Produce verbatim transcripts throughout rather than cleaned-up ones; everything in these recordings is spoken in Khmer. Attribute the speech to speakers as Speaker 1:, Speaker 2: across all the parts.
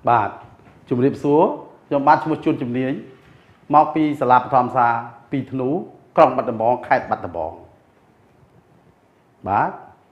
Speaker 1: បាទជំរាបសួរខ្ញុំបាទឈ្មោះជួនជំនាញមកពីសាលាបឋមសាពីធ្នូក្រុងបាត់ដំបងខេត្តបាត់ដំបងបាទ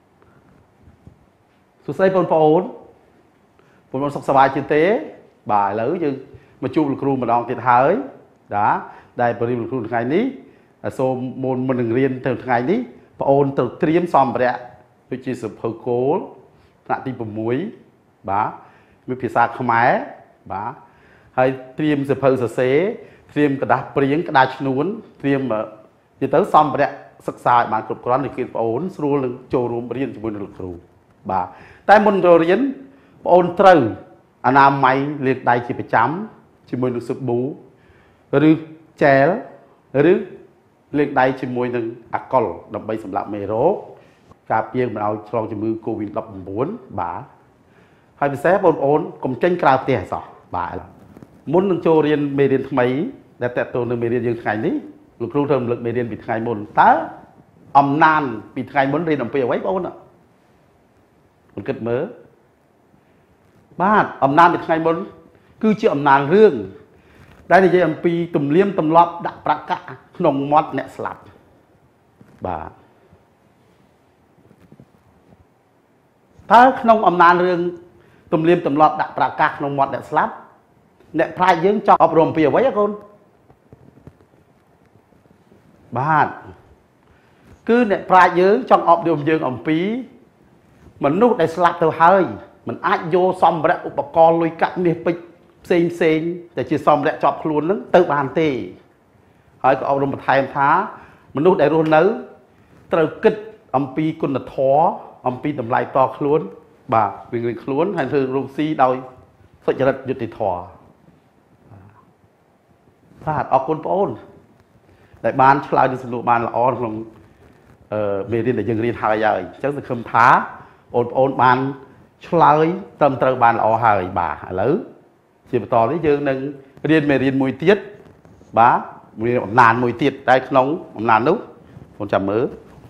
Speaker 1: សួស្តីបងប្អូនបងប្អូនសុខសប្បាយជាទេបាទឥឡូវយើងមកជួបលោកគ្រូម្ដងទៀតហើយណាដែលបរិយាលោកគ្រូថ្ងៃនេះសូមមុនមុននឹងរៀនទៅថ្ងៃនេះបងអូនត្រូវត្រៀមសម្ភារៈដូចជាសៀវភៅគោលថ្នាក់ទី6បាទវិភាសាខ្មែរបាទហើយត្រៀមសៀវភៅសរសេរត្រៀមกระดาษព្រៀងក្តារឈ្នួនត្រៀមនិយាយទៅសម្ភារៈសិក្សាឲ្យបានគ្រប់គ្រាន់đểគិតបងអូនស្រួលនឹងចូលរួមរៀនជាមួយនឹងលោកគ្រូបាទតែមុនចូលរៀនបងអូនត្រូវអនាម័យលាងដៃជាប្រចាំជាមួយនឹងសាប៊ូឬជែលឬលាងដៃជាមួយនឹងអាល់កុលដើម្បីសម្លាប់មេរោគការពារមិនឲ្យឆ្លងជំងឺ កូវីដ ដប់ប្រាំបួន បាទហើយពិសេសបងប្អូនកុំចេញក្រៅផ្ទះសោះបាទមុននឹងចូលរៀនមេរៀនថ្មីដែលតេតតទៅនឹងមេរៀនយើងថ្ងៃនេះលោកគ្រូត្រូវរំលឹកមេរៀនពីថ្ងៃមុនតើអំណានពីថ្ងៃមុនរៀនអំពីអ្វីបងប្អូនបងគិតមើលបាទអំណានពីថ្ងៃមុនគឺជាអំណានរឿងដែលនិយាយអំពីទំនៀមទម្លាប់ដាក់ប្រកាសក្នុងមាត់អ្នកស្លាប់បាទតើក្នុងអំណានរឿងទំនៀមទម្លាប់ដាក់ប្រកាសក្នុងមាត់អ្នកស្លាប់អ្នកប្រាជ្ញយើងចង់អប់រំពីអ្វីកូនបាទគឺអ្នកប្រាជ្ញយើងចង់អប់រំយើងអំពីមនុស្សដែលស្លាប់ទៅហើយมันអាចយកសម្ភារៈឧបករណ៍លុយកាក់មាសពេជ្រផ្សេងផ្សេងតែជាសម្ភារៈជាប់ខ្លួននឹងទៅបានទេហើយក៏អប់រំបន្ថែមថាមនុស្សដែលរស់នៅត្រូវគិតអំពីគុណធម៌អំពីតម្លៃតខ្លួនបាទរៀងៗខ្លួនហើយធ្វើរកស៊ីដោយសុចរិតយុត្តិធម៌បាទអរគុណបងអូនដែលបានឆ្លើយនឹងសំណួរបានល្អក្នុងអឺមេរៀនដែលយើងរៀនហើយហើយអញ្ចឹងសង្ឃឹមថាបងប្អូនបានឆ្លើយត្រឹមត្រូវបានល្អហើយបាទឥឡូវជាបន្តនេះយើងនឹងរៀនមេរៀនមួយទៀតបាទមេរៀនអំណានមួយទៀតតែក្នុងអំណាននោះបងចាំមើល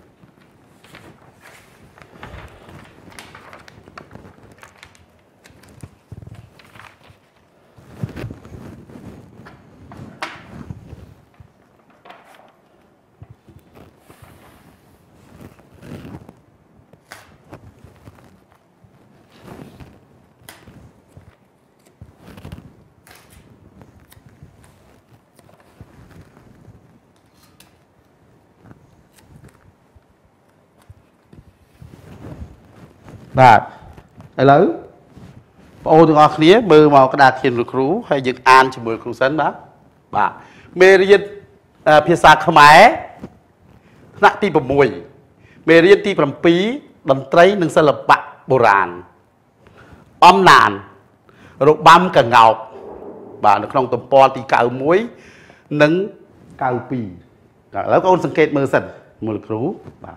Speaker 1: បាទឥឡូវបងអូនទាំងអស់គ្នាមើលមកក្តារខៀនលោកគ្រូហើយយើងអានជាមួយគ្រូសិនបាទបាទមេរៀនភាសាខ្មែរថ្នាក់ទី6មេរៀនទី7តន្ត្រីនិងសិល្បៈបុរាណអំណានរបាំកង្កោបបាទនៅក្នុងទំព័រទី九十mộtនិង九十haiឥឡូវបងអូនសង្កេតមើលសិនមើលលោកគ្រូបាទ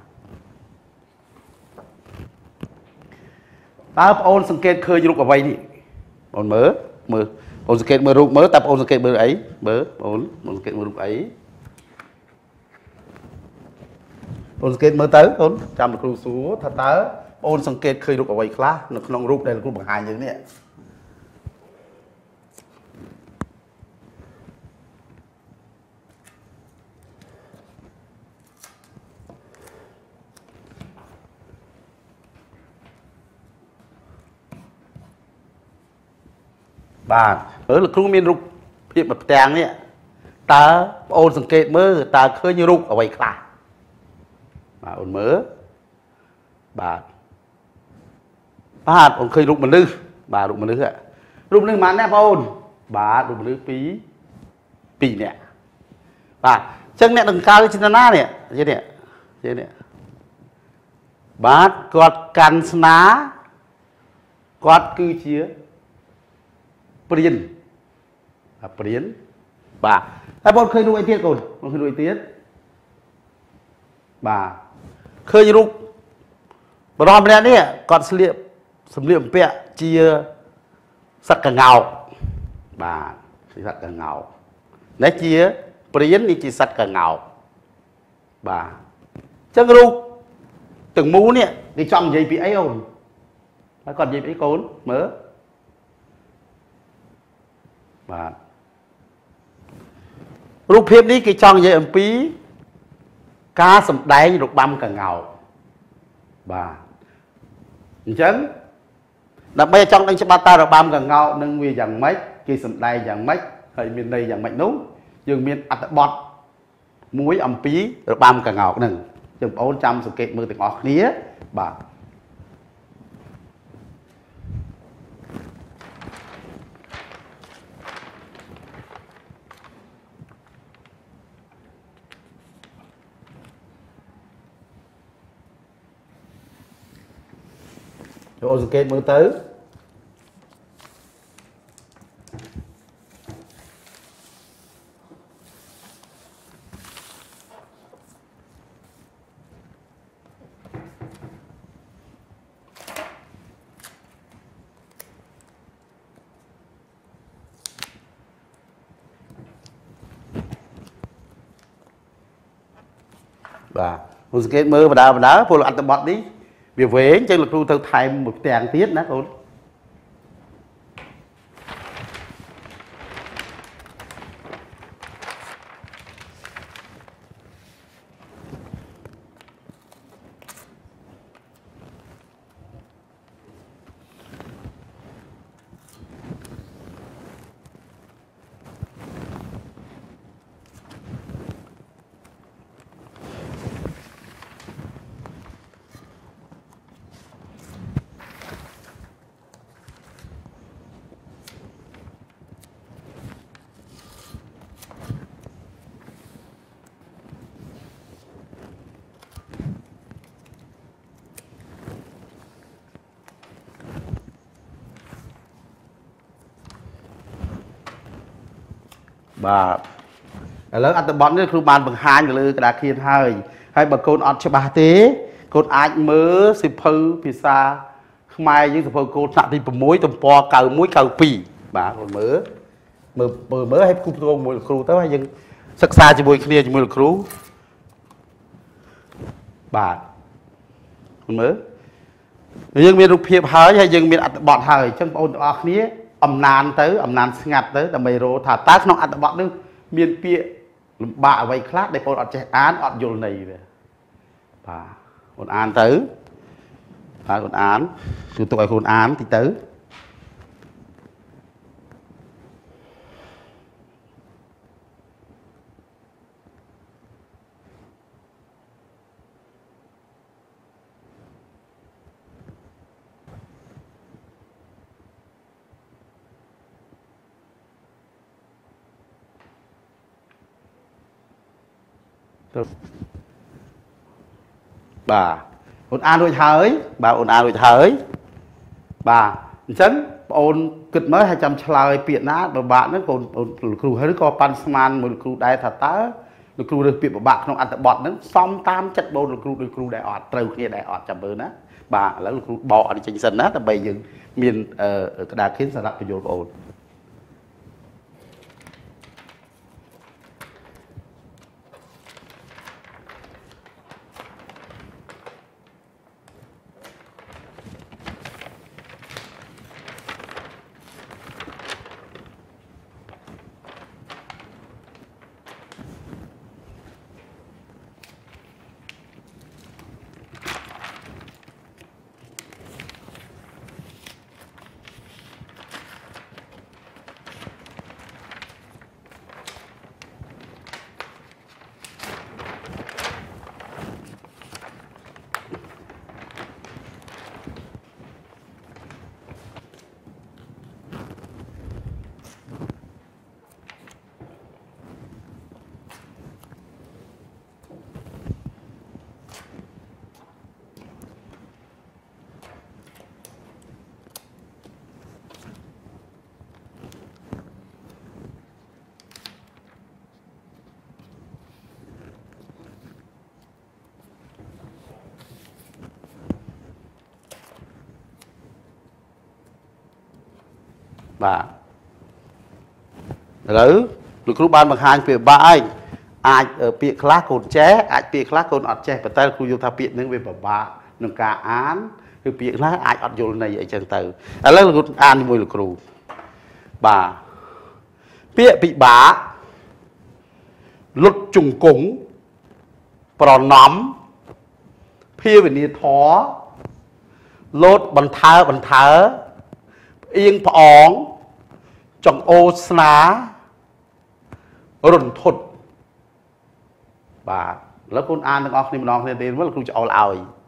Speaker 1: តើបងអូនសង្កេតឃើញរូបអ្វីនេះបងអូនមើលមើលបងអូនសង្កេតមើលរូបមើលតើបងអូនសង្កេតមើលអីមើលបងអូនបងសង្កេតមើលរូបអីបងសង្កេតមើលទៅបងអូនចាំលោកគ្រូសួរថាតើបងអូនសង្កេតឃើញរូបអ្វីខ្លះនៅក្នុងរូបដែលលោកគ្រូបង្ហាញយើងនេះបាទមើលលោកគ្រូមានរូបភាពមួយផ្ទាំងនេះតើបងអូនសង្កេតមើលតើឃើញរូបអ្វីខ្លះបាទអូនមើលបាទបាទអូនឃើញរូបមនុស្សបាទរូបមនុស្សរូបមនុស្សប៉ុន្មានអ្នកបងអូនបាទរូបមនុស្សពីរ ពីរនាក់បាទអញ្ចឹងអ្នកដង្កល់ជាណានេះយល់នេះយល់នេះបាទគាត់កាន់ស្នាគាត់គឺជាព្រានអាព្រានបាទហើយបងឃើញរូបអីទៀតកូនបងឃើញរូបអីទៀតបាទឃើញរូបបរិមម្នាក់នេះគាត់ស្លៀកសម្លៀកបំពាក់ជាសត្វកង្កោបបាទជាសត្វកង្កោបនេះជាព្រាននេះជាសត្វកង្កោបបាទអញ្ចឹងរូបទាំងមូលនេះគេចង់និយាយពីអីអូនហើយគាត់និយាយពីអីកូនមើលបាទរូបភាពនេះគេចង់និយាយអំពីការសម្ដែងរបាំកង្កោតបាទអញ្ចឹងដើម្បីចង់ដឹងច្បាស់តើរបាំកង្កោតនឹងវាយ៉ាងម៉េចគេសម្ដែងយ៉ាងម៉េចហើយមានន័យយ៉ាងម៉េចនោះយើងមានអត្ថបទមួយអំពីរបាំកង្កោតហ្នឹងចឹងបងប្អូនចាំសង្កេតមើលទាំងអស់គ្នាបាទចូលសង្កេតមើលទៅបាទលោកសង្កេតមើលបដាបដាពលអត្ថបទនេះវាវែងចឹងលោកគ្រូទៅថែមមួយផ្ទាំងទៀតណាកូនបាទឥឡូវអត្ថបទនេះគ្រូបានបង្ហាញទៅលើក្តារខៀនហើយហើយបើកូនអត់ច្បាស់ទេកូនអាចមើលសិភៅភាសាខ្មែរយើងសិភៅកូនថ្នាក់ទី6ទំព័រ九mươi một九mươi haiបាទកូនមើលមើលមើលមើលឲ្យគូផ្ទងមួយលោកគ្រូទៅហើយយើងសិក្សាជាមួយគ្នាជាមួយលោកគ្រូបាទកូនមើលយើងមានរូបភាពហើយហើយយើងមានអត្ថបទហើយអញ្ចឹងបងប្អូនទាំងអស់គ្នាអំណានទៅអំណានស្ងាត់ទៅដើម្បីរកថាតើក្នុងអត្ថបទនេះមានពាក្យលំបាកអ្វីខ្លះដែលបងប្អូនអត់ចេះអានអត់យល់ន័យវាបាទបងអានទៅហើយបងអានគឺទុកឲ្យខ្លួនអានតិចទៅបាទអូនអានរួចហើយបាទអូនអានរួចហើយបាទអញ្ចឹងបងអូនគិតមើលហើយចាំឆ្លើយពាក្យណាពិបាកហ្នឹងបងអូនលោកគ្រូហើយក៏ប៉ាន់ស្មានមួយលោកគ្រូដែរថាតើលោកគ្រូរើសពាក្យពិបាកក្នុងអត្ថបទហ្នឹងសមតាមចិត្តបងលោកគ្រូដោយគ្រូដែរអត់ត្រូវគ្នាដែរអត់ចាំមើលណាបាទឥឡូវលោកគ្រូបកអត់ចេញសិនណាដើម្បីយើងមានក្តារខៀនសម្រាប់បញ្យល់បងអូនបាទឥឡូវលោកគ្រូបានបង្ហាញពាក្យបាក់ឯងអាចពាក្យខ្លះកូនចេះអាចពាក្យខ្លះកូនអត់ចេះប៉ុន្តែគ្រូយល់ថាពាក្យហ្នឹងវាពិបាកក្នុងការអានគឺពាក្យខ្លះអាចអត់យល់ន័យអីចឹងទៅឥឡូវលោកគ្រូអានជាមួយលោកគ្រូបាទ bịa bị bá lột trùng cúng bỏ nóm phía về nia thó lột bằng thơ bằng thơ yên phá óng trong ô sná rùn thụt bàแล้วคุณอ่านนึกออกนี่มันออกเนี่ยเดี๋ยวว่าคุณจะเอาเอาอีก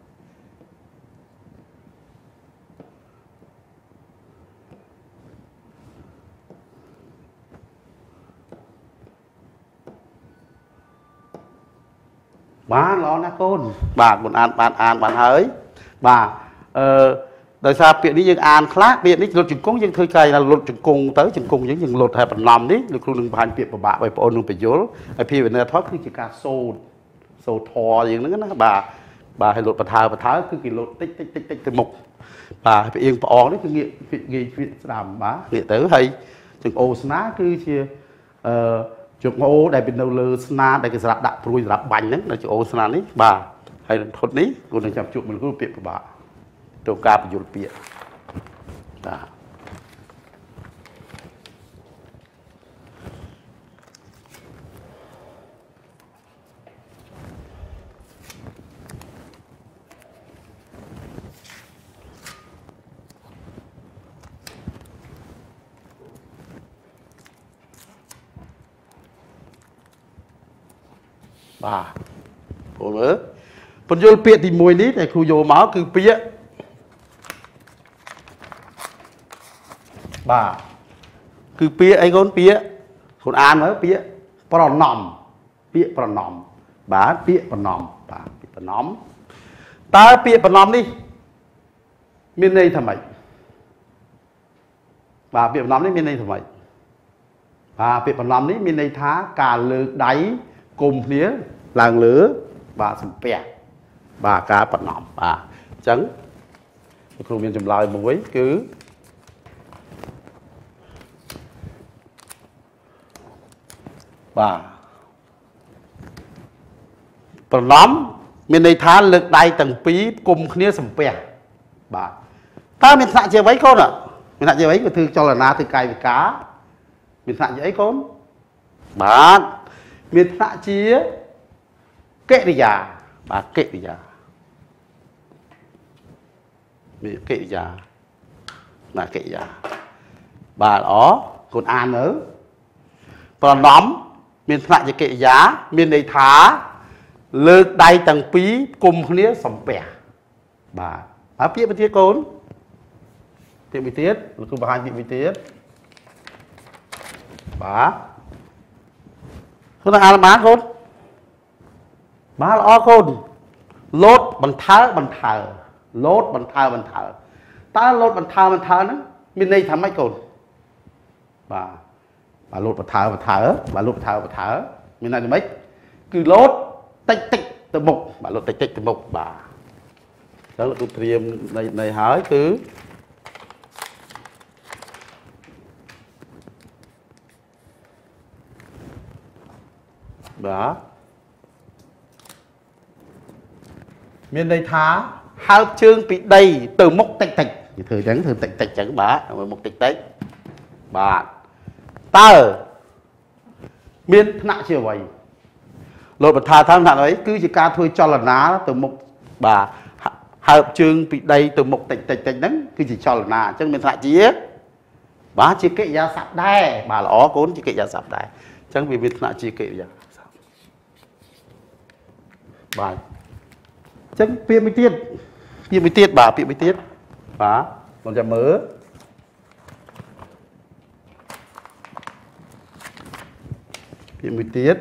Speaker 1: บ้านร้อนนะคุณบ้านบนอ่านบ้านอ่านบ้านเฮ้ยบ้าเออโดยซาเปียนี้ยังอ่านคลาเปียนี้รถจุดกุ้งยังเคยไกลนะรถจุดกุ้งtớiจุดกุ้งยังยังรถแทบเป็นลำนี้หรือครูหนึ่งพันเปียบบ่าไปปนหนึ่งไปโยลไอพี่เป็นเนื้อทอดคือจิการโซดโซทออย่างนั้นนะบ่าบ่าให้รถประทาประทาคือกี่รถติ๊กติ๊กติ๊กติ๊กติ๊กหมกบ่าไปเอียงปองนี่คือเงี้ยเงี้ยฟิสามบ่าเงี้ยtới hayจุดโอสนาคือเชียเอ่อจุดโอได้เป็นเราเลยสนาได้คือสลับดับปลุยสลับบังนั้นเราจุดโอสนานี้บ่าให้ทดนี้กูจะจับจุดมันก็เปียบบ่าตัวกาไปยุลเปียบ่าบ่าผมเออปนยุลเปียที่มวยนี้แต่ครูโยม้าคือเปียบ่าคือเปียไอ้คนเปียคนอ่านเหรอเปียปรนอมเปียปรนอมบ่าเปียปรนอมบ่าเปียปรนอมตาเปียปรนอมนี่มีในทำไมบ่าเปียปรนอมนี่มีในทำไมบ่าเปียปรนอมนี่มีในท้าการเลือกได้กลุ่มเนี้ยลางเหลือบ่าสมเปียบ่ากาปรนอมบ่าจังครูมีจำลายมวยคือบ่าปรนอมมีในท้าเลือกได้ตั้งปีกลุ่มเนี้ยสมเปียบ่าถ้ามีสระเจียวไว้คนอ่ะมีสระเจียวไว้ก็คือจรณาคือไก่กับกามีสระเจียวไว้คนบ่ามีสระเจียวเกริยาบ่าเกริยามีเกริยาน่ะเกริยาบ่าอ๋อคนอ่านเนอะปรนอมมีสระเจียวเกริยามีในท้าเลือกได้ตั้งปีกลุ่มเนี้ยสมเปียบ่าอาเปียเป็นเทียโกนเปียเป็นเทียหรือคือบาเปียเป็นเทียบ่าคุณอ่านมาคนมาละคนลดบรรเทาบรรเทาลดบรรเทาบรรเทาตาลดบรรเทาบรรเทานั้นมีในทำให้คนบ่าบ่าลดบรรเทาบรรเทาบ่าลดบรรเทาบรรเทามีในทำไมคือลดติ๊กติ๊กตะมุกบ่าลดติ๊กติ๊กตะมุกบ่าแล้วเราเตรียมในในหายคือบ่าmiền đây thá hai chương bị đầy từ mốc tạch tạch thử trắng thử tạch tạch chẳng bả một tạch tạch bà tơ miền nặng chiều vậy rồi bật thà tham nặng ấy cứ chỉ ca thôi cho là ná từ mốc bà hai chương bị đầy từ mốc tạch tạch tạch nắng cứ chỉ cho là ná chẳng miền nặng chỉ bà chỉ kệ ra sạp đai bà là ó cốn chỉ kệ ra sạp đai chẳng vì miền nặng chỉ kệ ra bà chẳng pi mới tiết pi mới tiết bà pi mới tiết bà cònจะmở pi mới tiết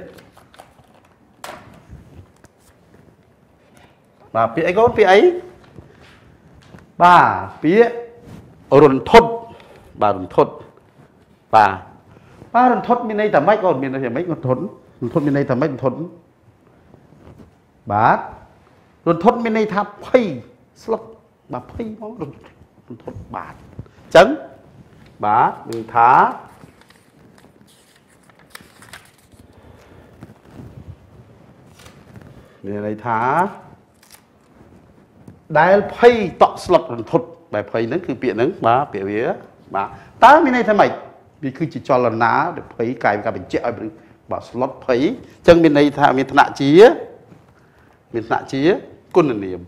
Speaker 1: bà pi ấy có pi ấy bà pi run thốt bà run thốt bà bà run thốt bên đây tầm mấy con bên đây mấy con thốn thốt bên đây tầm mấy con thốn bàรถทดไม่ในทับพี่สลบแบบพี่มองรถรถทดบาดจังบาดหนึ่งท้ามีอะไรท้าได้พี่ต่อสลบรถทดแบบพี่นั่นคือเปียนั่นบาเปียเวียบาตาไม่ในทำไม vì cứ chỉ cho lần ná để thấy cài cả bình chẹo bảo slot thấy chân bên này thà miền nạ chía miền nạ chía côn là niệm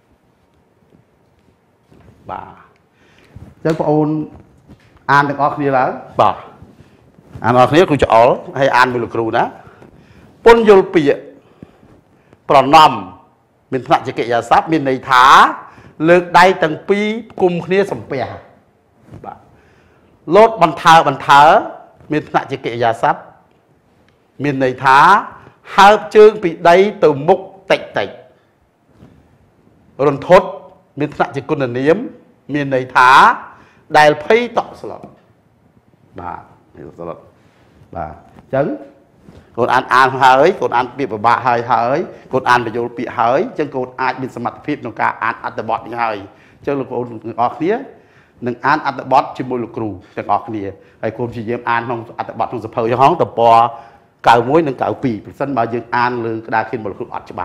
Speaker 1: bà chân có ôn an được óc đi lá bà an óc này cũng cho hay an với lực cừu đó pôn vô bịa còn nằm miền nạ chỉ kệ giả sáp miền này thá lực đây tầng pi cùng kia sầm bè bà lốt bàn thờ bàn thờ miền nạ chỉ kệ giả sáp miền này thá hai chương bị đây từ mục tạch tạch rồi thốt miền nạ chỉ con là niếm miền này thá đài phây tọ sọt bà sọt bà chấn còn ăn ăn hơi còn ăn bị bà hơi hơi còn ăn bị vô bị hơi chân còn ai bị sầm mặt phim trong cả ăn ăn từ bọt như hơi chân là còn ở phía nâng ăn ăn từ bọt chỉ môi lục cừu chân ở phía hay còn chỉ dám ăn không ăn từ bọt không sập hơi hóng từ bò cào muối nâng cào pì sân bao nhiêu ăn lư đa khi một lục cừu cho bà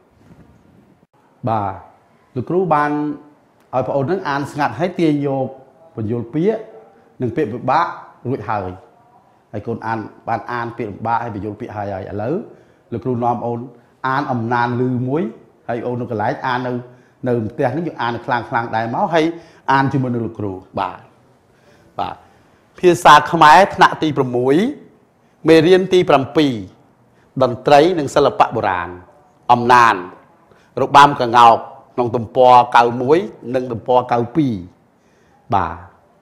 Speaker 1: bà lục cừu ban ở phố nâng ăn ngặt hết tiền vô và vô phía nâng bị bạ lụi hơi hay con ăn ban ăn bị ba hay bị vô bị hai hay lớn lực luôn nom ôn ăn ẩm nan lư muối hay ôn nó cái lái ăn đâu nở tiền nó dùng ăn khang khang đại máu hay ăn cho mình lực luôn bà bà phía xa không ai nạ tì bầm muối mê riêng tì bầm pì đần trấy nâng sơ lập bạ bồ ràn ẩm nan rồi băm cả ngọc nòng tầm po cào muối nâng tầm po cào pì bà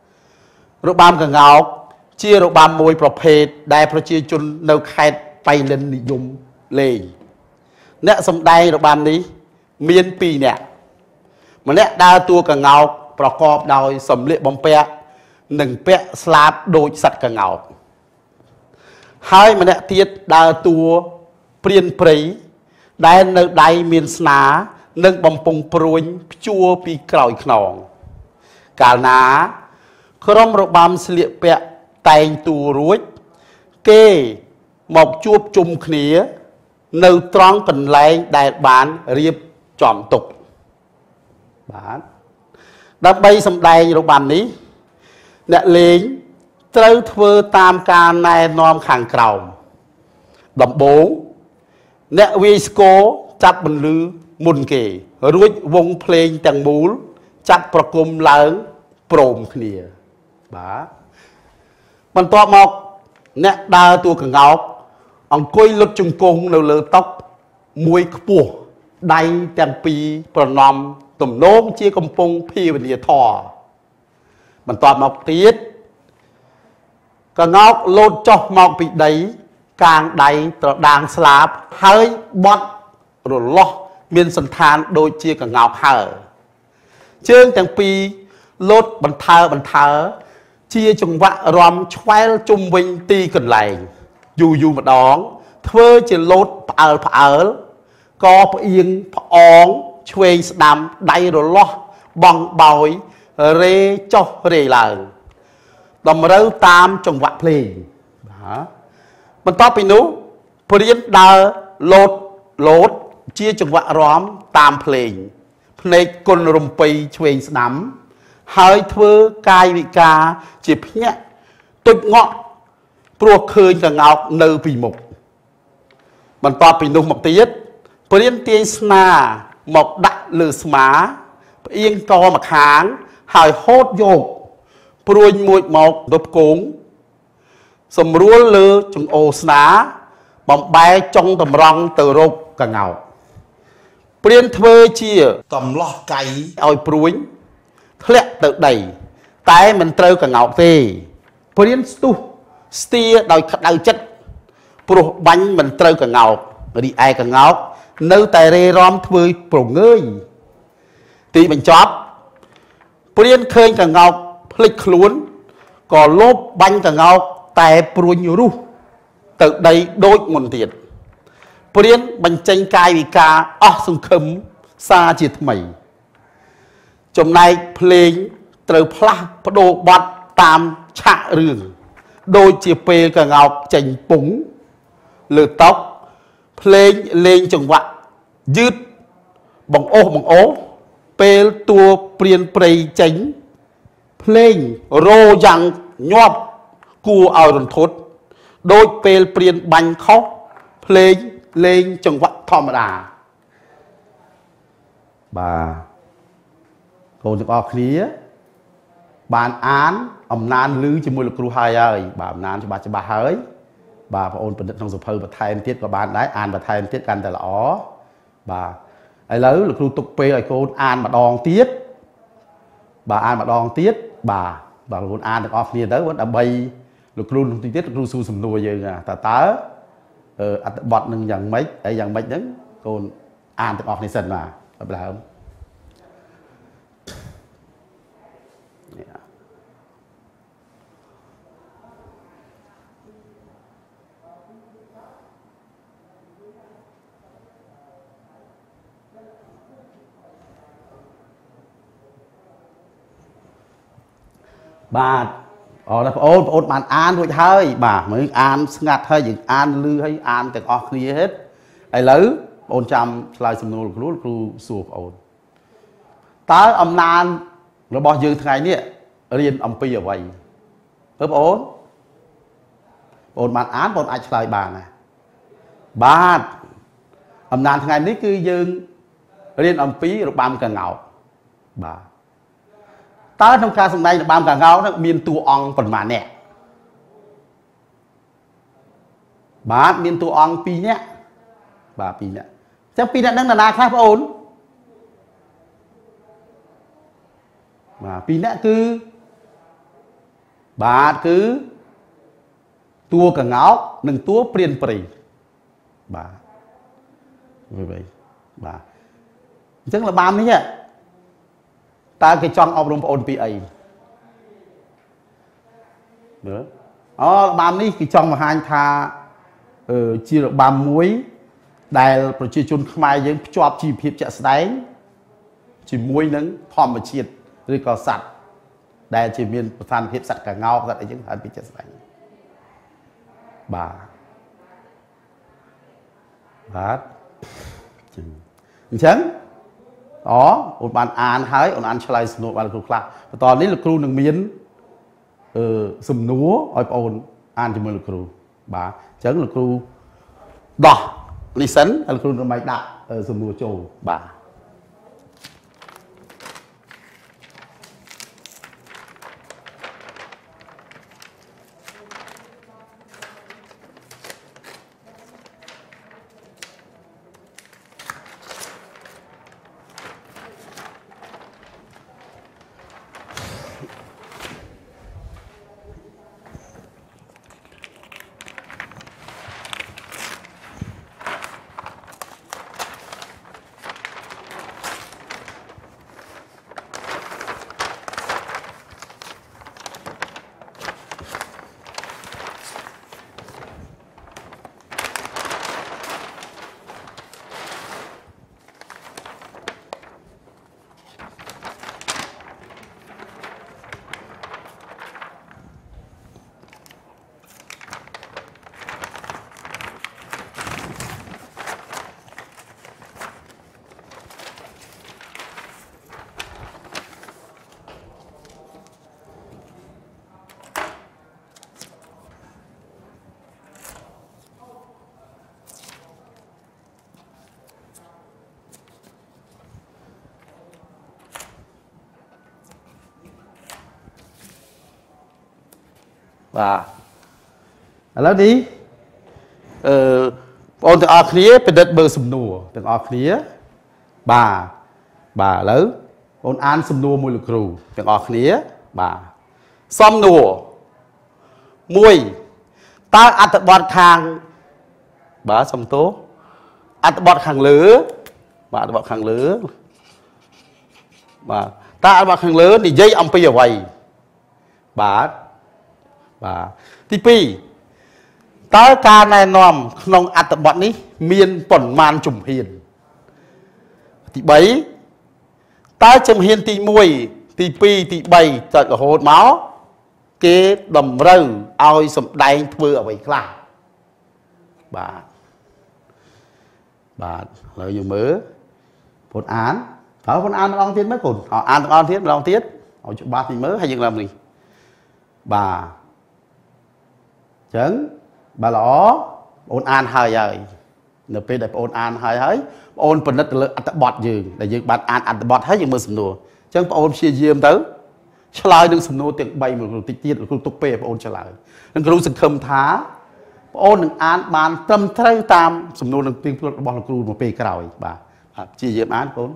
Speaker 1: rồi băm cả ngọc chia rồi ba môiประเภทได้ประชาชนនៅខេត្តបៃលិននិយមលេងអ្នកសម្ដែងរបាំនេះមានពីរនាក់ម្នាក់ដើរតួកង្កោកប្រកបដោយសម្លៀកបំពាក់និងពាក់ស្លាបដូចសត្វកង្កោកហើយម្នាក់ទៀតដើរតួព្រានព្រៃដែលនៅដៃមានស្នានិងបំពង់ព្រួញព្យួរពីក្រោយខ្នងកាលណាក្រុមរបាំស្លៀកពាក់តែងតួរួចគេមកជួបជុំគ្នានៅត្រង់កន្លែងដែលបានរៀបចំទុកបាទដើម្បីសម្ដែងរបាំនេះអ្នកលេងត្រូវធ្វើតាមការណែនាំខាងក្រោមដំបូងអ្នកវាយស្គរចាប់បន្លឺមុនគេរួចវងភ្លេងទាំងមូលចាប់ប្រគំឡើងព្រមគ្នាបាទបន្ទាប់មកអ្នកដើរតួកង្កោកអង្គុយលុតជង្គង់នៅលើតុមួយខ្ពស់ដៃទាំងពីរប្រណម្យទំនោរជាកំពុងភាវនាធម៌បន្ទាប់មកទៀតកង្កោកលោតចុះមកពីដីកាងដៃត្រដាងស្លាបហើយបត់រលាស់មានសន្តានដូចជាកង្កោកហើជើងទាំងពីរលោតបន្ថើបន្ថើជាចង្វាក់រំឆ្វែលជុំវិញទីកន្លែងយូរយូរម្ដងធ្វើជាលោតផ្អើលផ្អើលកផ្អៀងផ្អងឆ្វេងស្ដាំដៃរលាស់បងបោយរេចុះរេឡើងតម្រូវតាមចង្វាក់ភ្លេងបាទបន្ទាប់ពីនោះព្រានដើរលោតលោតជាចង្វាក់រំតាមភ្លេងភ្នែកគុណរំពៃឆ្វេងស្ដាំហើយធ្វើកាយវិការជាភ្ញាក់ទុចងក់ព្រោះឃើញកង្កោកនៅពីមុខបន្ទាប់ពីនោះមកទៀតព្រានទាញស្នាមកដាក់លើស្មាផ្អៀងកមកខាងហើយហូតយកព្រួយមួយមកទៅផ្គងសម្រួលលើចង្អូស្នាបំបែចុងតម្រង់ទៅរកកង្កោកព្រានធ្វើជាកំឡោះកៃឲ្យព្រួយធ្លាក់ទៅដីតែមិនត្រូវកង្កោកទេព្រានស្ទុះស្ទាដោយក្តៅចិត្តព្រោះបាញ់មិនត្រូវកង្កោករីឯកង្កោកនៅតែរេរំធ្វើប្រងើយទីបញ្ចប់ព្រានឃើញកង្កោកភ្លេចខ្លួនក៏លបបាញ់កង្កោកតែព្រួញរុះទៅដីដូចមុនទៀតព្រានបញ្ចេញកាយវិការអស់សង្ឃឹមសារជាថ្មីចំណែកភ្លេងត្រូវផ្លាស់ប្ដូរបទតាមឆាករឿងដូចជាពេលកង្កោកចេញពងលើតុភ្លេងលេងចង្វាក់យឺតបង្អូសបង្អូសពេលតួព្រានព្រៃចេញភ្លេងរោយ៉ាងញាប់ cua ao rừng thốt đôi pel priên bánh khóc lên lên chừng vặt thòm đà bà cô được ở khía bàn án ông nan lư cho mùi lực ru hai ơi bà nan cho bà cho bà hơi bà phải ôn bình định trong sụp hư và thay em tiết của bạn đấy an và thay em tiếtกันแต่ละ ó bà ấy lấy lực ru tục pe rồi cô an mà đòn tiết bà an mà đòn tiết bà bà luôn an được off đó vẫn là bay lực ru tiết tiết lực ru su sầm nuôi vậy à ta tớ ờ bọt nâng dần mấy ấy dần mấy đấy cô an được off nation mà bà làm bà ở là ôn ôn bàn an rồi hơi bà mới an ngặt hơi những an lư hay an từ off kia hết ai lấy ôn trăm lại sầm nô lú lú sụp ôn tới âm nan nó bao nhiêu ngày nè riêng âm pi ở vậy ớp ôn ôn bàn án ôn ai lại bà này bà âm nan ngày nít cứ dương riêng âm pi rồi bám cả ngạo bà tới trong ca sông đây là bám cả ngáo nó miên tu ong phần mà nè bà miên tu ong pi nhé bà pi nhé chắc pi nhé đang là na khác ổn bà pi nhé cứ bà cứ tua cả ngáo đừng tua priên pri bà vậy vậy bà chắc là bám đấy nhé ta cái trong ông đồng ôn pi ấy nữa ó bám đi cái trong mà hai tha ờ chia được bám muối đàiប្រជាជនខ្មែរយើងភ្ជាប់ជីវភាពជាក់ស្ដែងជាមួយនឹងធម្មជាតិឬក៏សត្វដែលជាមានប្រធានភាពសត្វកង្កោសត្វអីចឹងហើយពីជាក់ស្ដែងបាទបាទអញ្ចឹងอ๋อអូនបានអានហើយអូនអានឆ្លើយសំណួរបានគ្រូខ្លះបន្តនេះលោកគ្រូនឹងមានអឺសំណួរឲ្យបងអូនអានជាមួយលោកគ្រូបាទអញ្ចឹងលោកគ្រូដោះ listen ហើយលោកគ្រូនឹងមិនដាក់សំណួរចូលបាទ vàแล้วนี้เอ่อបងទាំងអស់គ្នាពិនិត្យមើលសំណួរទាំងអស់គ្នាបាទបាទឥឡូវបងអានសំណួរមួយលោកគ្រូទាំងអស់គ្នាបាទសំណួរមួយតើអត្ថបទខាងបាទសំទោអត្ថបទខាងលើបាទអត្ថបទខាងលើបាទតើអត្ថបទខាងលើនិយាយអំពីអ្វីបាទបាទទីពីរតើការណែនាំក្នុងអត្ថបទនេះមានប៉ុន្មានជំហានទីបីតើជំហានទីមួយទីពីរទីបីចុចរហូតមកគេតម្រូវឲ្យសម្ដែងធ្វើអ្វីខ្លះបាទបាទឥឡូវយើងមើលពុនអានតើពុនអានម្ដងទៀតមើលកូនអានម្ដងទៀតម្ដងទៀតឲ្យច្បាស់ទីមើលហើយយើងឡើងនេះបាទ chẳng bà lõ ôn an hơi rồi nợ pe đại ôn an hơi hơi ôn phần đất lợi ăn bọt gì để dương bạn an ăn bọt hết những mưa sầm nùa chẳng ôn chia diêm tới trả lời đừng sầm nùa tiệc bay một tiệc tiết của tục pe ôn trả lời đừng có sự khâm thá ôn đừng an bàn tâm thay tam sầm nùa đừng tiếng phật bọt là một pe cào bà chia diêm án ôn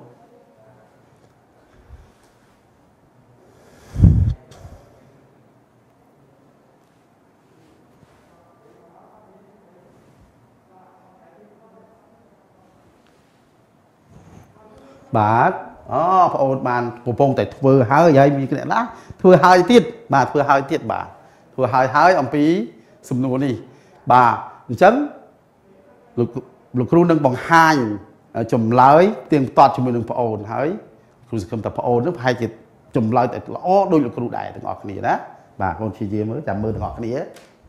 Speaker 1: bà ó ôn bàn bộ phong tại vừa hơi vậy vì cái này đó vừa hơi tiết bà vừa hơi tiết bà vừa hơi hơi ông phí sum nô đi bà chấm lục lục kêu nâng bằng hai chùm lái tiền toát cho mình đừng phải ôn hơi kêu không tập ôn nó hai chỉ chùm lái tại ó đôi lục kêu đại từng ngọt này đó bà con chỉ gì mới chạm mưa từng ngọt này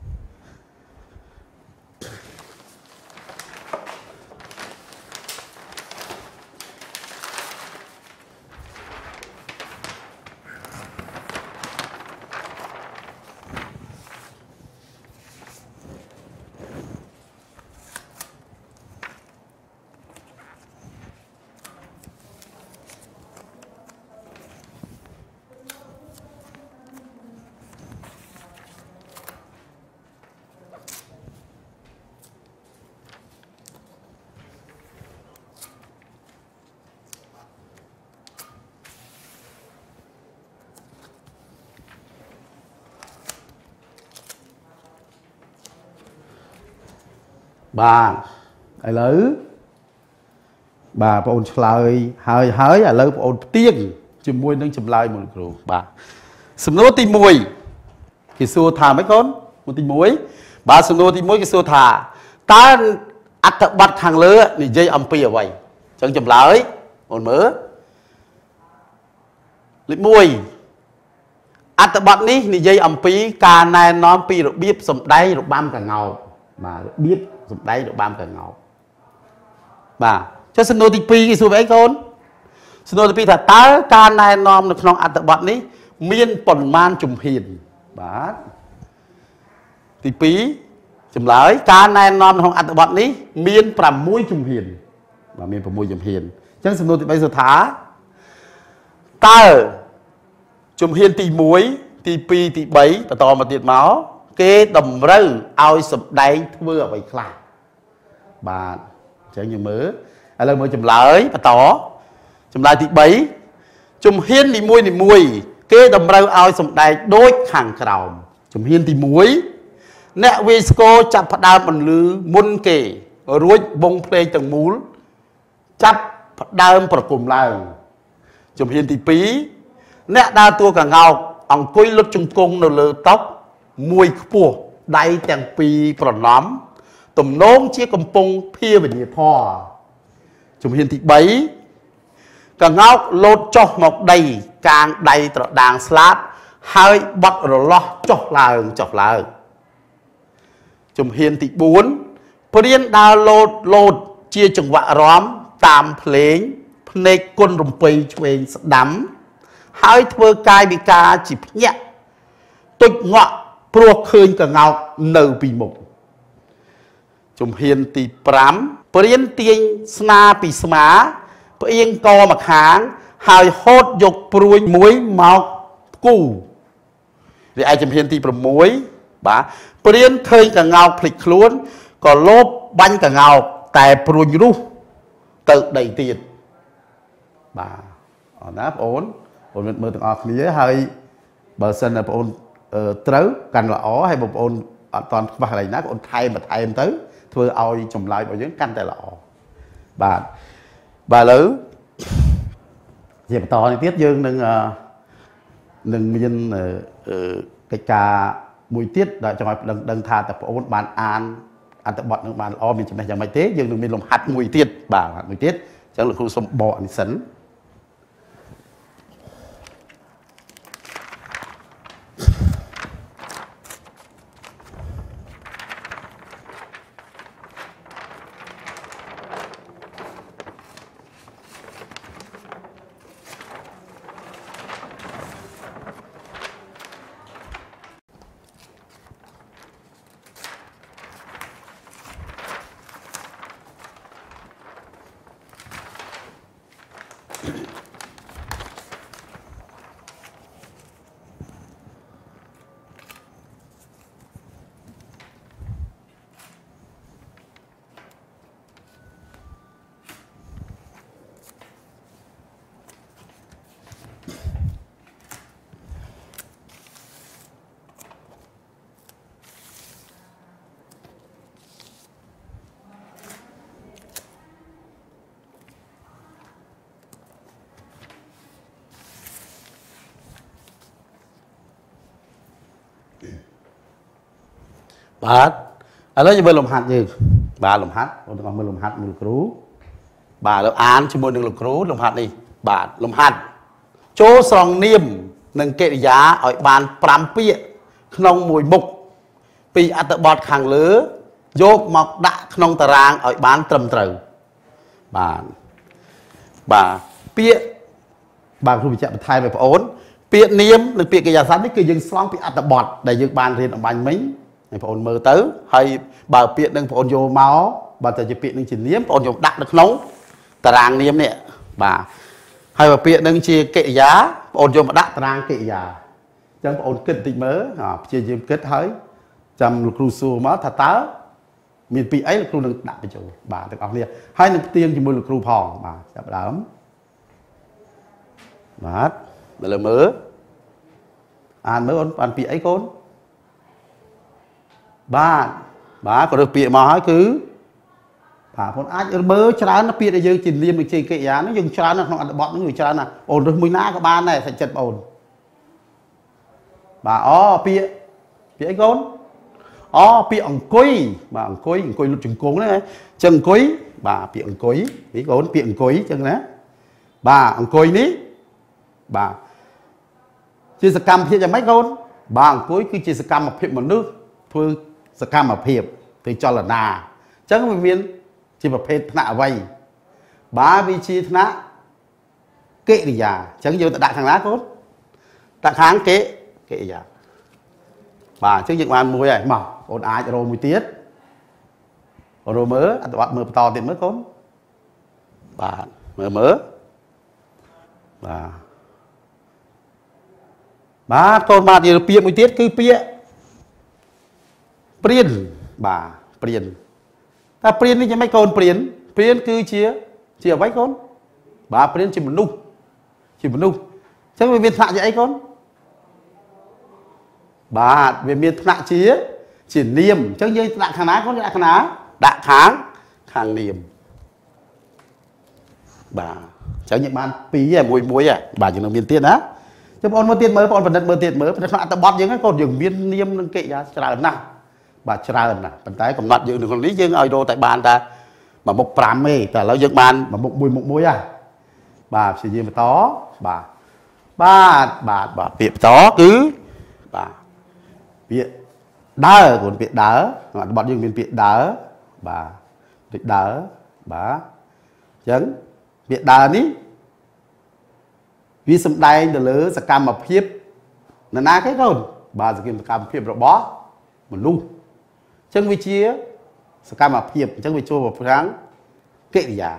Speaker 1: bà ai lỡ bà ôn lời hơi hơi à lỡ ôn tiên chùm môi nâng chùm lời một rồi bà sầm nô tim mùi cái xua thả mấy con một tim muối bà sầm nô tim muối cái xua thả ta ăn tập bắt hàng lứa thì dây âm pi ở vậy chẳng chùm lời ôn mớ lịch mùi ăn tập bắt ní thì dây âm pi cà này nó pi rồi biết sầm đáy rồi băm cả ngầu mà biết dùng đáy được bám cả ngầu bà cho sân nô tì pi cái số vậy con sân nô tì pi thật tá ca này nom được non ăn tự bận ní miên bẩn man trùng hiền bà tì pi chùm lái ca này nom không ăn tự bận ní miên làm mũi trùng hiền và miên làm mũi trùng hiền chẳng sân nô tì bây giờ thá ta trùng hiền tì muối tì pi tì bấy và to mà tiệt máu cái đầm râu ao sụp đầy vừa vậy là bà chẳng như mớ ai lần mới chùm lại bà tỏ chùm lại thì bấy chùm hiên thì muối thì muối cái đầm râu ao sụp đầy đôi hàng cào chùm hiên thì muối nè visco chặt phát đao bằng lư môn kề rồi bông play tầng múl chặt phát đao bằng cùng lại chùm hiên thì pí nè đa tua cả ngọc ông cối lốt chung cung nó lơ tóc mùi khua đáy tàng pi pro nóm tùm nôm chia cầm pông phia về nhiệt thò chúng hiền thị bấy cả ngóc lột cho mọc đầy càng đầy trở đàng slap hơi bắt rồi lo chọc là chọc là chúng hiền thị bốn priên đa lột lột chia chừng vạ róm tam phlénh phê quân rùm pây chuên đắm hơi thơ cai bị ca chỉ nhẹ tục ngọ pro khơi cả ngọc nở bị mục chúng hiền tì pram priên tiên sna bị sma priên co mặc háng hai hốt dục pruy muối mọc cù thì ai chúng hiền tì pram muối bà priên khơi cả ngọc phịch luôn còn lốp banh cả ngọc tại pruy ru tự đầy tiền bà ở nắp ổn ổn mơ từng ọt mía hơi bờ sân là ổn trớ cành là ó hay một ôn toàn và này nó ôn thay mà thay em tới thưa oi chồng lại bảo dưỡng canh tại là ó bà bà lứ dịp to thì tiết dương đừng đừng dân cái trà mùi tiết đợi cho mọi đừng đừng tha tập ôn bàn an ăn tập bọn những bàn o mình chỉ này chẳng mấy thế dương đừng mình làm hạt mùi tiết bà hạt mùi tiết chẳng là khu sông bọ thì sấn បាទឥឡូវយើងមើលលំហាត់យើងបាទលំហាត់បងប្អូនមើលលំហាត់មួយលោកគ្រូបាទឥឡូវអានជាមួយនឹងលោកគ្រូលំហាត់នេះបាទលំហាត់ចូលស្រង់នាមនិងកិរិយាឲ្យបានប្រាំពាក្យក្នុងមួយមុខពីអត្ថបទខាងលើយកមកដាក់ក្នុងតារាងឲ្យបានត្រឹមត្រូវបាទបាទពាក្យបាទគ្រូបញ្ជាក់បន្ថែមឲ្យបងប្អូនពាក្យនាមនិងពាក្យកិរិយាសព្ទនេះគឺយើងស្លង់ពីអត្ថបទដែលយើងបានរៀនអំបញ្ញមិញឲ្យបងប្អូនមើលទៅហើយបើពាក្យនឹងបងប្អូនយកមកបើតែជាពាក្យនឹងជានាមបងប្អូនយកដាក់នៅក្នុងតារាងនាមនេះបាទហើយបើពាក្យនឹងជាកិរិយាបងប្អូនយកមកដាក់តារាងកិរិយាអញ្ចឹងបងប្អូនគិតតិចមើលព្យាយាមគិតហើយចាំលោកគ្រូសួរមកថាតើមានពាក្យអីលោកគ្រូនឹងដាក់បញ្ចូលបាទទាំងអស់គ្នាហើយនឹងផ្ទៀងជាមួយលោកគ្រូផងបាទចាប់ដើមបាទមើលមើលអានមើលអូនបានពាក្យអីកូនបាទបាទក៏រើសពាក្យមកហើយគឺបាទបងអាចមើលច្រើនណាពាក្យដែលយើងជានាមនិងជាកិរិយាហ្នឹងយើងច្រើននៅក្នុងអត្ថបទហ្នឹងវាច្រើនណាអូនរើសមួយណាក៏បានដែរសាច់ចិត្តបងអូនបាទអូពាក្យពាក្យអីកូនអូពាក្យអង្គុយបាទអង្គុយអង្គុយលុតជង្គង់ហ្នឹងអញ្ចឹងអង្គុយបាទពាក្យអង្គុយនេះកូនពាក្យអង្គុយអញ្ចឹងណាបាទអង្គុយនេះបាទជាសកម្មភាពយ៉ាងម៉េចកូនបាទអង្គុយគឺជាសកម្មភាពមនុស្សធ្វើសកម្មភាពធ្វើចលនាអញ្ចឹងវាមានជាប្រភេទថ្នាក់អ្វីបាទវាជាថ្នាក់កិរិយាអញ្ចឹងយើងទៅដាក់ខាងណាកូនដាក់ខាងកិកិរិយាបាទអញ្ចឹងយើងបានមួយហើយមកបងអាចរោមួយទៀតរោមើលអត្ថបទមើលបន្តទៀតមើលកូនបាទមើលមើលបាទបាទកូនបាទយើងពាក្យមួយទៀតគឺពាក្យព្រានបាទព្រានតែព្រាននេះយ៉ាងម៉េចកូនព្រានព្រានគឺជាជាអ្វីកូនបាទព្រានជាមនុស្សជាមនុស្សអញ្ចឹងវាមានថ្នាក់ជាអីកូនបាទវាមានថ្នាក់ជាជានាមអញ្ចឹងយើងដាក់ខាងណាកូនដាក់ខាងណាដាក់ខាងខាងនាមបាទអញ្ចឹងយើងបានពីរហើយមួយមួយហើយបាទយើងនៅមានទៀតណាចាំបងប្អូនមើលទៀតមើលបងប្អូនបណ្ឌិតមើលទៀតមើលក្នុងអត្ថបទយើងហ្នឹងកូនយើងមាននាមនិងកិរិយាច្រើនណាស់បាទច្រើនណាស់ប៉ុន្តែកំណត់យើងនៅក្នុងនេះយើងឲ្យរកតែបានតែមួយមុខប្រាំទេតែឥឡូវយើងបានមួយមុខមួយមុខមួយហើយបាទព្យាយាមបន្តបាទបាទបាទបាទពាក្យបន្តគឺបាទពាក្យដើរកូនពាក្យដើរក្នុងអត្ថបទយើងមានពាក្យដើរបាទពាក្យដើរបាទអញ្ចឹងពាក្យដើរនេះវាសំដែងទៅលើសកម្មភាពនរណាគេកូនបាទសកម្មភាពរបស់មនុស្សអញ្ចឹងវាជាសកម្មភាពអញ្ចឹងវាចូលvàoខាងកិរិយា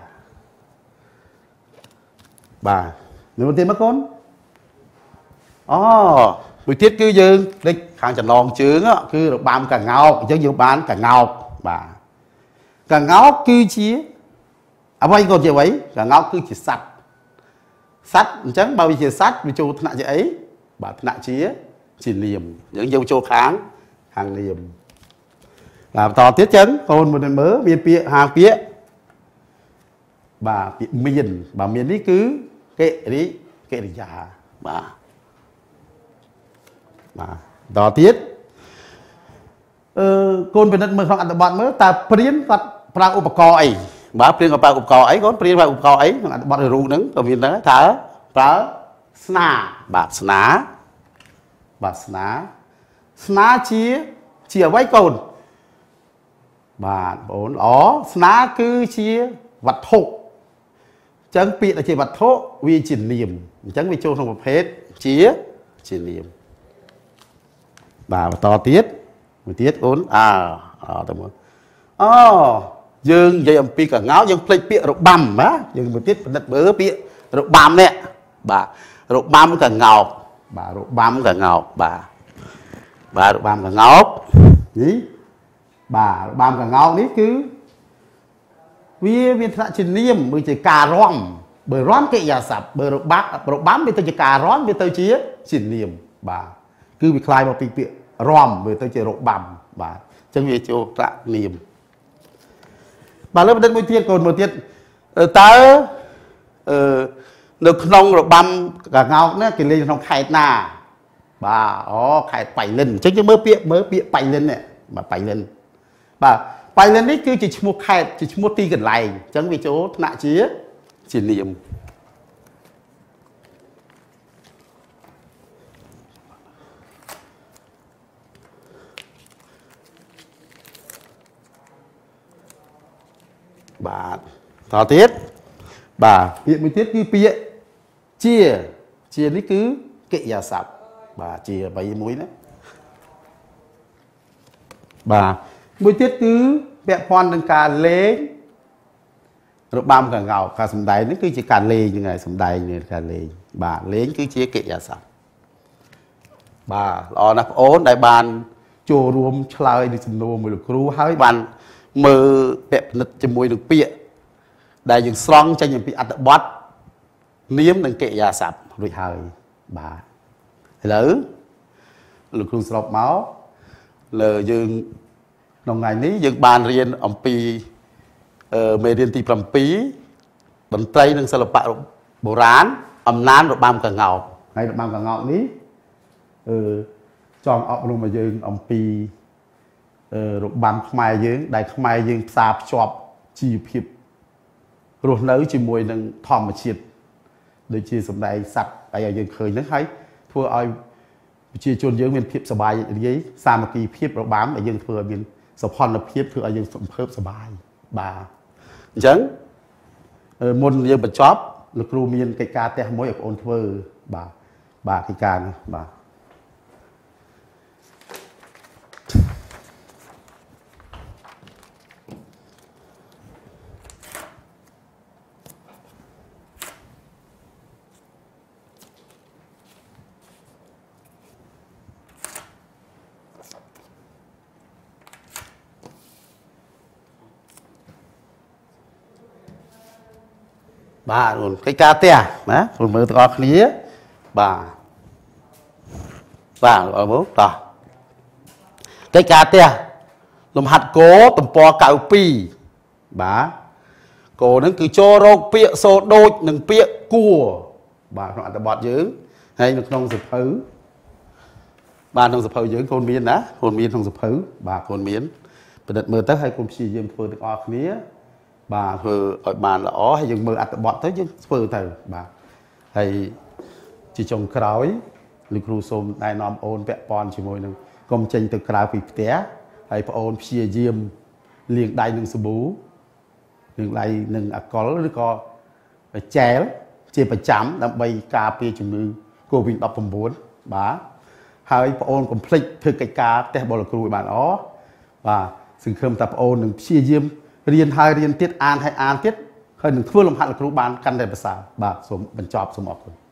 Speaker 1: បាទមួយទៀតមកកូនអូមួយទៀតគឺយើងដូចខាងចំណងជើងគឺរបាំកង្កោកអញ្ចឹងយើងបានកង្កោកបាទកង្កោកគឺជាអ្វីកូនជាអ្វីកង្កោកគឺជាសត្វសត្វអញ្ចឹងបើវាជាសត្វវាចូលថ្នាក់ជាអីបាទថ្នាក់ជាជានាមអញ្ចឹងយើងចូលខាងខាងនាមបាទបន្តទៀតចឹងកូនមើលមើលមានពាក្យហាងពាក្យបាទពាក្យមានបាទមាននេះគឺកិរិកិរិយាបាទបាទបន្តទៀតអឺកូនពិនិត្យមើលក្នុងអត្ថបទមើលតើព្រានគាត់ប្រើឧបករណ៍អីបាទព្រានគាត់ប្រើឧបករណ៍អីកូនព្រានប្រើឧបករណ៍អីក្នុងអត្ថបទរូបហ្នឹងក៏មានដែរតើប្រើស្នាបាទស្នាបាទស្នាស្នាជាជាអ្វីកូនបាទបងអូនល្អស្នាគឺជាវត្ថុអញ្ចឹងពាក្យដែលជាវត្ថុវាជានាមអញ្ចឹងវាចូលក្នុងប្រភេទជាជានាមបាទបន្តទៀតមួយទៀតអូនអើអើទៅមើលអូយើងនិយាយអំពីកង្កោយើងភ្លេចពាក្យរបាំណាយើងមួយទៀតពិនិត្យមើលពាក្យរបាំនេះបាទរបាំកង្កោបាទរបាំកង្កោបាទបាទរបាំកង្កោនេះបាទរបាំកង្កោនេះគឺវាមានថ្នាក់ជានាមដូចជាការរាំបើរាំកិរិយាសព្ទបើរបាំរបាំវាទៅជាការរាំវាទៅជាជានាមបាទគឺវាคล้ายមកពីពាក្យរាំវាទៅជារបាំបាទអញ្ចឹងវាចូលថ្នាក់នាមបាទលើបណ្ឌិតមួយទៀតកូនមួយទៀតតើអឺនៅក្នុងរបាំកង្កោកនេះគេលេងក្នុងខេត្តណាបាទអូខេត្តបៃលិនអញ្ចឹងយើងមើលពាក្យមើលពាក្យបៃលិននេះ mà bay lên bà bay lên đấy cứ chỉ mua khai chỉ mua ti gần lại chẳng vì chỗ nạ chía chỉ niệm bà thọ tiết bà hiện mới tiết cứ bịa chia chia đấy cứ kệ giả sạp bà chia bảy muối đấy bà mới tiết cứ vẽ pon đằng cà lê rồi băm cả ngào cả sầm đáy nó cứ chỉ cà lê như ngày sầm đáy như cà lê bà lấy cứ chia kệ giả sạp bà lo nạp ốn đại bàn chùa rùm chơi đi sầm nô mười lục ru hai bàn mờ vẽ nứt cho môi được bịa đại những song cho những bị ăn bát niếm đằng kệ giả sạp rồi hơi bà lỡ lục ru sọc máu lờ dương trong ngày ní dương bàn riêng ông pi mê riêng tì phẩm pí bẩn tây nâng sơ lập bạ bổ rán ẩm nán rồi băm cả ngào hay rồi băm cả ngào ní chọn ọc luôn mà dương ông pi rồi băm khmai dương đại khmai dương sạp chọp chi hiệp rồi nấu chỉ mùi nâng thòm mà chiết để chia sầm đại sạch tại giờ dương khơi nước thấy thua ai chia chôn dương miền phiệp sờ bài giấy sa một kỳ phiệp rồi bám để dương thừa miền sập hòn là phiệp thừa dương sập phớp sờ bài bà chẳng môn dương bật chóp lực ru miền cây ca te mối ở ôn thơ bà bà cây ca này bà bà rồi cái ca te má rồi mới có khía bà bà rồi bố rồi cái ca te làm hạt cố tầm po cạo pi bà cổ nó cứ cho rau pịa xô đôi nâng pịa cua bà nó ăn bọt dữ hay nó không dập hứ bà không dập hứ dữ con miên đó con miên không dập hứ bà con miên bây giờ mơ tới hay con xì dâm phơi được ở khía bà vừa ở bàn là ó hay dừng mơ ăn bọt tới chứ phơi từ bà hay chỉ trồng cối lực ru xôm đại nòm ôn vẹn pon chỉ môi nâng công trình từ cào bị té hay ôn xìa diêm liền đại nâng sờ bú liền đại nâng à có đứa co chén chỉ phải chấm đâm bay cà phê chừng như cô bình đọc phẩm bốn bà hay ôn complete thực cái cà té bỏ lực ru bàn ó và sự khâm tập ôn nâng xìa diêm riêng hai riêng tiết an hay an tiết hơi đừng thua lòng hạt lực ru bàn căn đề bờ bà sôm bẩn chọp sôm ọp